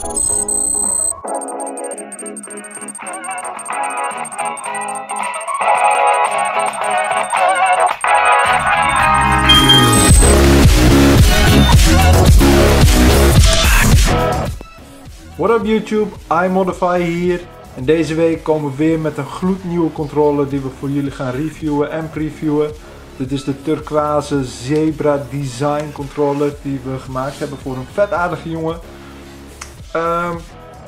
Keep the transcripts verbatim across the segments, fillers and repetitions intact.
What up YouTube, iModify hier en deze week komen we weer met een gloednieuwe controller die we voor jullie gaan reviewen en previewen. Dit is de Turquoise Zebra Design controller die we gemaakt hebben voor een vet aardige jongen. Um,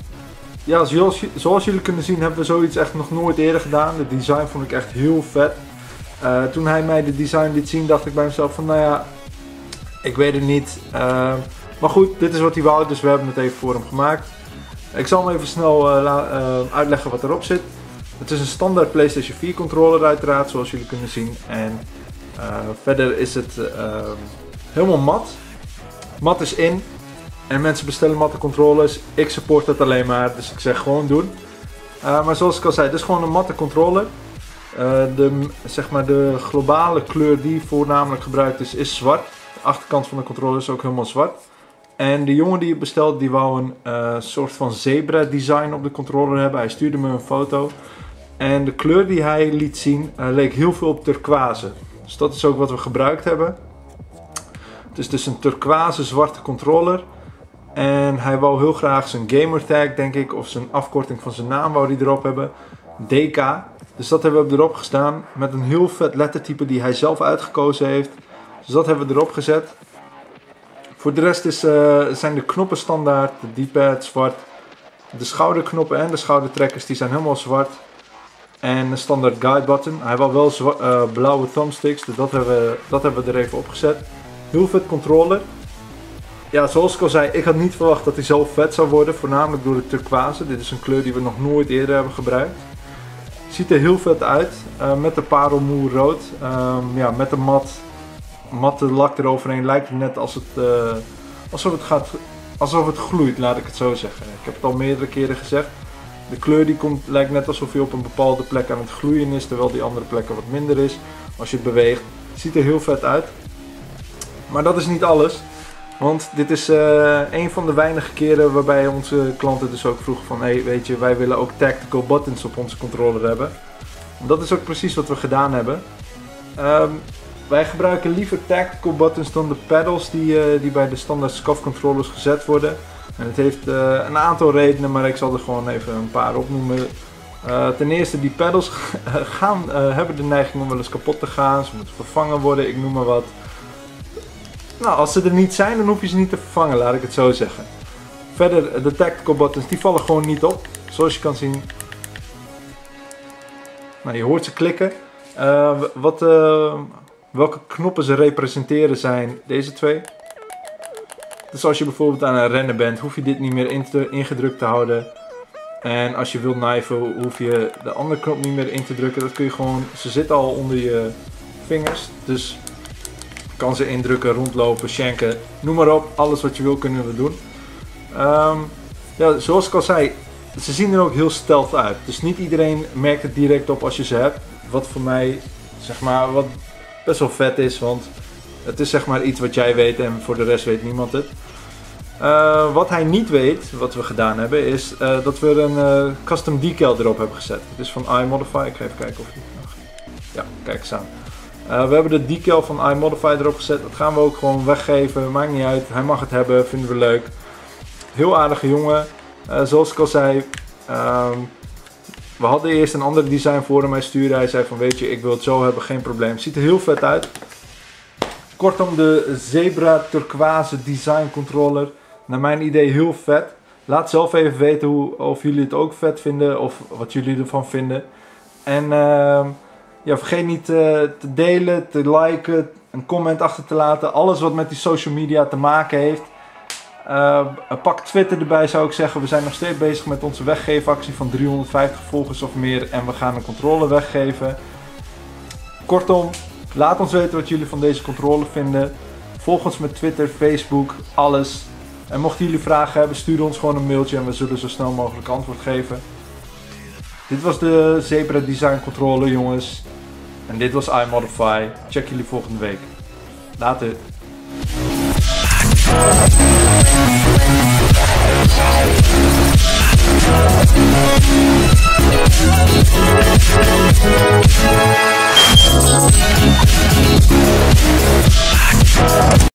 ja, zoals, zoals jullie kunnen zien hebben we zoiets echt nog nooit eerder gedaan. De design vond ik echt heel vet. Uh, toen hij mij de design liet zien dacht ik bij mezelf van nou ja, ik weet het niet. Uh, maar goed, dit is wat hij wou, dus we hebben het even voor hem gemaakt. Ik zal hem even snel uh, uh, uitleggen wat erop zit. Het is een standaard PlayStation vier controller uiteraard, zoals jullie kunnen zien. En uh, verder is het uh, helemaal mat. Mat is in. En mensen bestellen matte controllers. Ik support het alleen maar, dus ik zeg gewoon doen. Uh, maar zoals ik al zei, het is gewoon een matte controller. Uh, de, zeg maar de globale kleur die voornamelijk gebruikt is, is zwart. De achterkant van de controller is ook helemaal zwart. En de jongen die het bestelde, die wou een uh, soort van zebra design op de controller hebben. Hij stuurde me een foto. En de kleur die hij liet zien uh, leek heel veel op turquoise. Dus dat is ook wat we gebruikt hebben. Het is dus een turquoise zwarte controller. En hij wou heel graag zijn gamertag, denk ik, of zijn afkorting van zijn naam wou hij erop hebben. D K. Dus dat hebben we erop gestaan met een heel vet lettertype die hij zelf uitgekozen heeft. Dus dat hebben we erop gezet. Voor de rest is, uh, zijn de knoppen standaard, de D-pad zwart. De schouderknoppen en de schoudertrekkers die zijn helemaal zwart. En de standaard guide button. Hij wil wel uh, blauwe thumbsticks, dus dat hebben, we, dat hebben we er even opgezet. Heel vet controller. Ja, zoals ik al zei, ik had niet verwacht dat hij zo vet zou worden. Voornamelijk door de turquoise. Dit is een kleur die we nog nooit eerder hebben gebruikt. Ziet er heel vet uit. Uh, met de parelmoer rood. Um, ja, met de mat. matte lak eroverheen lijkt het net als het, uh, alsof, het gaat, alsof het gloeit, laat ik het zo zeggen. Ik heb het al meerdere keren gezegd. De kleur die komt, lijkt net alsof hij op een bepaalde plek aan het gloeien is, terwijl die andere plekken wat minder is. Als je het beweegt, ziet er heel vet uit. Maar dat is niet alles. Want dit is uh, een van de weinige keren waarbij onze klanten dus ook vroegen van hey, weet je, wij willen ook tactical buttons op onze controller hebben. En dat is ook precies wat we gedaan hebben. Um, Wij gebruiken liever tactical buttons dan de pedals die, uh, die bij de standaard S C A F controllers gezet worden. En het heeft uh, een aantal redenen, maar ik zal er gewoon even een paar opnoemen. Uh, ten eerste, die pedals gaan, uh, hebben de neiging om wel eens kapot te gaan. Ze moeten vervangen worden, ik noem maar wat. Nou, als ze er niet zijn, dan hoef je ze niet te vervangen, laat ik het zo zeggen. Verder, de tactical buttons, die vallen gewoon niet op. Zoals je kan zien. Nou, je hoort ze klikken. Uh, wat... Uh, Welke knoppen ze representeren zijn deze twee. Dus als je bijvoorbeeld aan een rennen bent, hoef je dit niet meer in te, ingedrukt te houden. En als je wilt kniven, hoef je de andere knop niet meer in te drukken. Dat kun je gewoon, ze zitten al onder je vingers. Dus je kan ze indrukken, rondlopen, shanken, noem maar op. Alles wat je wil kunnen we doen. Um, ja, zoals ik al zei, ze zien er ook heel stealth uit. Dus niet iedereen merkt het direct op als je ze hebt. Wat voor mij, zeg maar, wat... best wel vet is, want het is zeg maar iets wat jij weet en voor de rest weet niemand het. Uh, wat hij niet weet, wat we gedaan hebben, is uh, dat we een uh, custom decal erop hebben gezet. Het is van iModify, ik ga even kijken of die... Ja, kijk eens aan. Uh, we hebben de decal van iModify erop gezet, dat gaan we ook gewoon weggeven, maakt niet uit. Hij mag het hebben, vinden we leuk. Heel aardige jongen, uh, zoals ik al zei. Um, We hadden eerst een ander design voor hem, hij stuurde, hij zei van weet je, ik wil het zo hebben, geen probleem. Het ziet er heel vet uit. Kortom, de Zebra Turquoise Design Controller, naar mijn idee heel vet. Laat zelf even weten hoe, of jullie het ook vet vinden of wat jullie ervan vinden. En uh, ja, vergeet niet uh, te delen, te liken, een comment achter te laten. Alles wat met die social media te maken heeft. Uh, pak Twitter erbij zou ik zeggen. We zijn nog steeds bezig met onze weggeefactie van driehonderdvijftig volgers of meer. En we gaan een controller weggeven. Kortom, laat ons weten wat jullie van deze controller vinden. Volg ons met Twitter, Facebook, alles. En mochten jullie vragen hebben, stuur ons gewoon een mailtje en we zullen zo snel mogelijk antwoord geven. Dit was de Zebra Design Controller, jongens. En dit was iModify. Check jullie volgende week. Later.